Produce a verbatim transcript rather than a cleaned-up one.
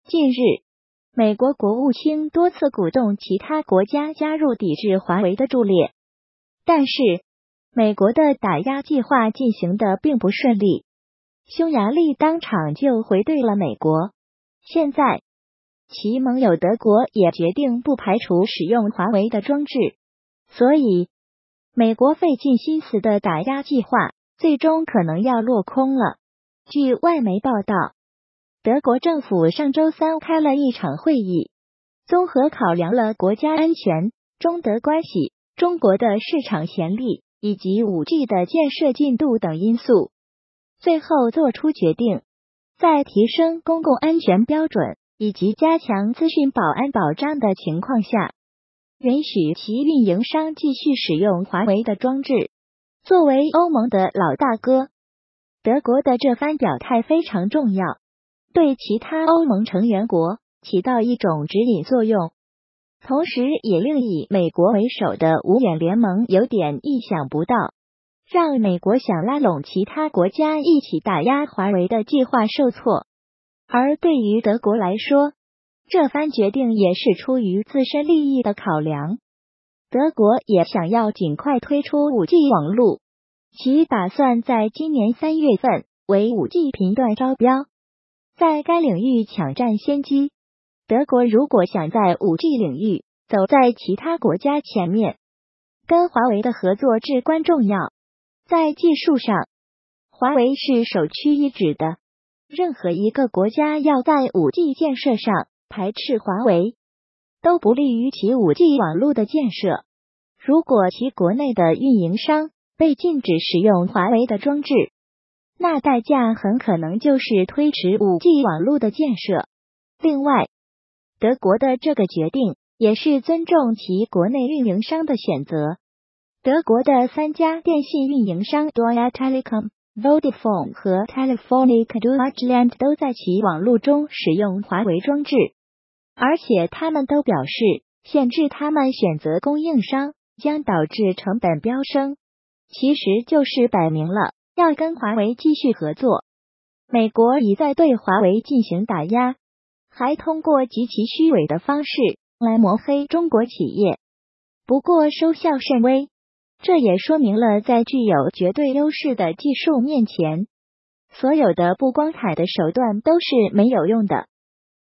近日，美国国务卿多次鼓动其他国家加入抵制华为的柱列，但是美国的打压计划进行的并不顺利，匈牙利当场就回怼了美国。现在，其盟友德国也决定不排除使用华为的装置，所以美国费尽心思的打压计划最终可能要落空了。据外媒报道，德国政府上周三开了一场会议，综合考量了国家安全、中德关系、中国的市场潜力以及 五 G 的建设进度等因素，最后做出决定，在提升公共安全标准以及加强资讯保安保障的情况下，允许其运营商继续使用华为的装置。作为欧盟的老大哥，德国的这番表态非常重要，对其他欧盟成员国起到一种指引作用，同时也令以美国为首的五眼联盟有点意想不到，让美国想拉拢其他国家一起打压华为的计划受挫。而对于德国来说，这番决定也是出于自身利益的考量。德国也想要尽快推出 五 G 网络，其打算在今年三月份为 五 G 频段招标，在该领域抢占先机。德国如果想在 五 G 领域走在其他国家前面，跟华为的合作至关重要。在技术上，华为是首屈一指的，任何一个国家要在 五 G 建设上排斥华为，都不利于其 五 G 网络的建设。如果其国内的运营商被禁止使用华为的装置，那代价很可能就是推迟 五 G 网络的建设。另外，德国的这个决定也是尊重其国内运营商的选择。德国的三家电信运营商 Deutsche Telekom、Vodafone 和 Telefónica Deutschland 都在其网络中使用华为装置，而且他们都表示，限制他们选择供应商将导致成本飙升，其实就是摆明了要跟华为继续合作。美国已在对华为进行打压，还通过极其虚伪的方式来抹黑中国企业，不过收效甚微。这也说明了在具有绝对优势的技术面前，所有的不光彩的手段都是没有用的。